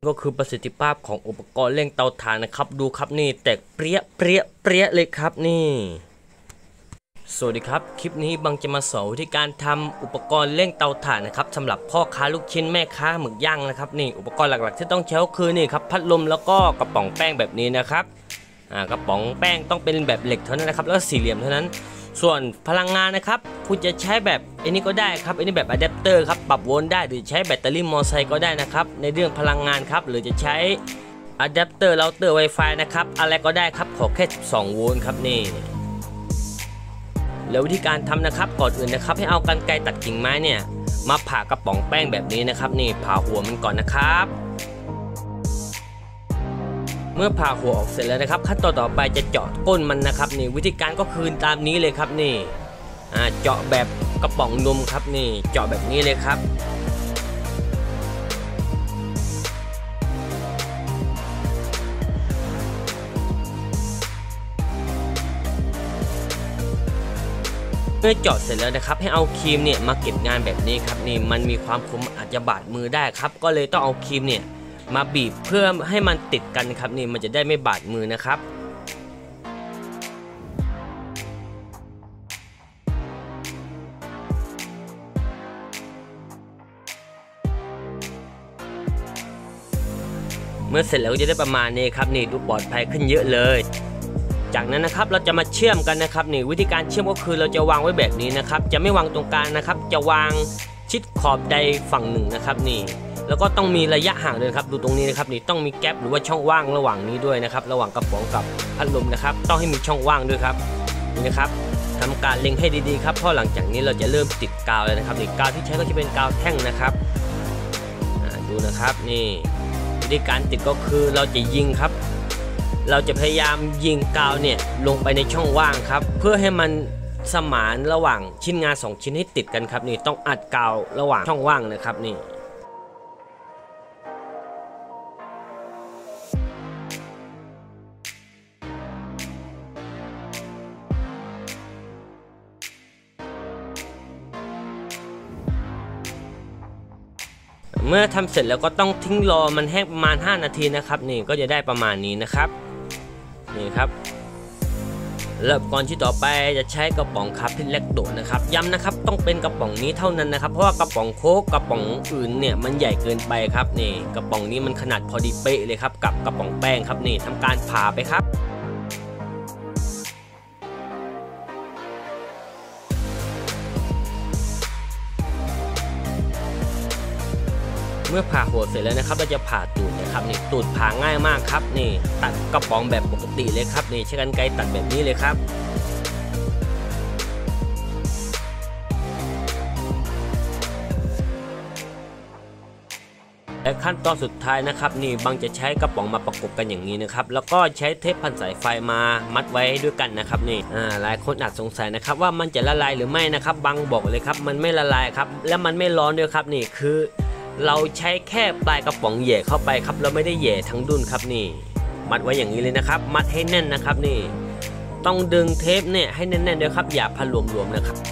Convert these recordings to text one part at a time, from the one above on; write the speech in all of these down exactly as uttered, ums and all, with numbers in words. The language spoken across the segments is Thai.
ก็คือประสิทธิภาพของอุปกรณ์เร่งเตาถ่านนะครับดูครับนี่แตกเปรี้ยเปรี้ยเปรี้ยเลยครับนี่สวัสดีครับคลิปนี้บังจะมาสอนวิธีการทำอุปกรณ์เร่งเตาถ่านนะครับสำหรับพ่อค้าลูกชิ้นแม่ค้าหมึกย่างนะครับนี่อุปกรณ์หลักๆที่ต้องใช้ก็คือนี่ครับพัดลมแล้วก็กระป๋องแป้งแบบนี้นะครับอ่ากระป๋องแป้งต้องเป็นแบบเหล็กเท่านั้นนะครับแล้วสี่เหลี่ยมเท่านั้นส่วนพลังงานนะครับคุณจะใช้แบบอันนี้ก็ได้ครับอันนี้แบบอะแดปเตอร์ครับปรับโวลต์ได้หรือใช้แบตเตอรี่มอเตอร์ไซค์ก็ได้นะครับในเรื่องพลังงานครับหรือจะใช้อะแดปเตอร์เราเตอร์ Wi-Fi นะครับอะไรก็ได้ครับขอแค่สิบสองโวลต์ครับนี่แล้ววิธีการทำนะครับก่อนอื่นนะครับให้เอากรรไกรตัดกิ่งไม้เนี่ยมาผ่ากระป๋องแป้งแบบนี้นะครับนี่ผ่าหัวมันก่อนนะครับเมื่อผ่าหัวออกเสร็จแล้วนะครับขั้นตอนต่อไปจะเจาะก้นมันนะครับนี่วิธีการก็คือตามนี้เลยครับนี่อ่าเจาะแบบกระป๋องนมครับนี่เจาะแบบนี้เลยครับเมื่อเจาะเสร็จแล้วนะครับให้เอาครีมเนี่ยมาเก็บงานแบบนี้ครับนี่มันมีความคมอาจจะบาดมือได้ครับก็เลยต้องเอาครีมเนี่ยมาบีบเพื่อให้มันติดกันครับนี่มันจะได้ไม่บาดมือนะครับเมื่อเสร็จแล้วก็จะได้ประมาณนี้ครับนี่ดูปลอดภัยขึ้นเยอะเลยจากนั้นนะครับเราจะมาเชื่อมกันนะครับนี่วิธีการเชื่อมก็คือเราจะวางไว้แบบนี้นะครับจะไม่วางตรงกลางนะครับจะวางชิดขอบใดฝั่งหนึ่งนะครับนี่แล้วก็ต้องมีระยะห่างเลยครับดูตรงนี้นะครับนี่ต้องมีแก๊ปหรือว่าช่องว่างระหว่างนี้ด้วยนะครับระหว่างกระป๋องกับพัดลมนะครับต้องให้มีช่องว่างด้วยครับนี่นะครับทำการเล็งให้ดีๆครับเพราะหลังจากนี้เราจะเริ่มติดกาวเลยนะครับนี่กาวที่ใช้ก็จะเป็นกาวแท่งนะครับดูนะครับนี่วิธีการติดก็คือเราจะยิงครับเราจะพยายามยิงกาวเนี่ยลงไปในช่องว่างครับเพื่อให้มันสมานระหว่างชิ้นงานสองชิ้นให้ติดกันครับนี่ต้องอัดกาวระหว่างช่องว่างนะครับนี่เมื่อทำเสร็จแล้วก็ต้องทิ้งรอมันแห้งประมาณห้านาทีนะครับนี่ก็จะได้ประมาณนี้นะครับนี่ครับแล้วก่อนที่ต่อไปจะใช้กระป๋องคาร์พิลแลคโดนะครับย้ำนะครับต้องเป็นกระป๋องนี้เท่านั้นนะครับเพราะว่ากระป๋องโค้กกระป๋องอื่นเนี่ยมันใหญ่เกินไปครับนี่กระป๋องนี้มันขนาดพอดีเป๊ะเลยครับกับกระป๋องแป้งครับนี่ทำการผ่าไปครับเมื่อผ่าหัวเสร็จแล้วนะครับเราจะผ่าตูดนะครับนี่ตูดผ่าง่ายมากครับนี่ตัดกระป๋องแบบปกติเลยครับนี่ใช้กรรไกรตัดแบบนี้เลยครับและขั้นตอนสุดท้ายนะครับนี่บังจะใช้กระป๋องมาประกบกันอย่างนี้นะครับแล้วก็ใช้เทปพันสายไฟมามัดไว้ด้วยกันนะครับนี่อ่าหลายคนอาจสงสัยนะครับว่ามันจะละลายหรือไม่นะครับบังบอกเลยครับมันไม่ละลายครับและมันไม่ร้อนด้วยครับนี่คือเราใช้แค่ปลายกระป๋องแย่เข้าไปครับเราไม่ได้แย่ทั้งดุนครับนี่มัดไว้อย่างนี้เลยนะครับมัดให้แน่นนะครับนี่ต้องดึงเทปเนี่ยให้แน่นๆด้วยครับอย่าพันรวมๆนะครับ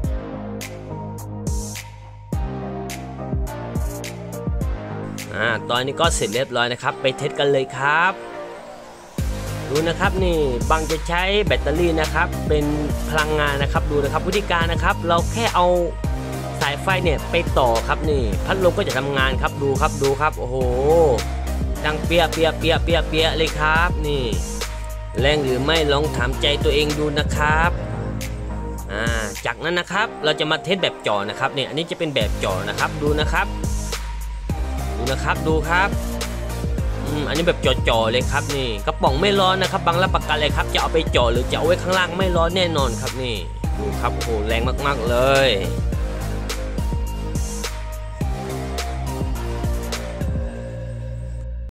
อ่าตอนนี้ก็เสร็จเรียบร้อยนะครับไปเทสกันเลยครับดูนะครับนี่บังจะใช้แบตเตอรี่นะครับเป็นพลังงานนะครับดูนะครับวิธีการนะครับเราแค่เอาสายไฟเนี่ยไปต่อครับนี่พัดลมก็จะทำงานครับดูครับดูครับโอ้โหดังเปียเปียเปียเปียเปียเลยครับนี่แรงหรือไม่ลองถามใจตัวเองดูนะครับอ่าจากนั้นนะครับเราจะมาเทสแบบจ่อนะครับเนี่ยอันนี้จะเป็นแบบจ่อนะครับดูนะครับดูนะครับดูครับอืมอันนี้แบบจ่อๆเลยครับนี่กระป๋องไม่ร้อนนะครับบังรับประกันเลยครับจะเอาไปจ่อหรือจะเอาไว้ข้างล่างไม่ร้อนแน่นอนครับนี่ดูครับโอ้โหแรงมากๆเลย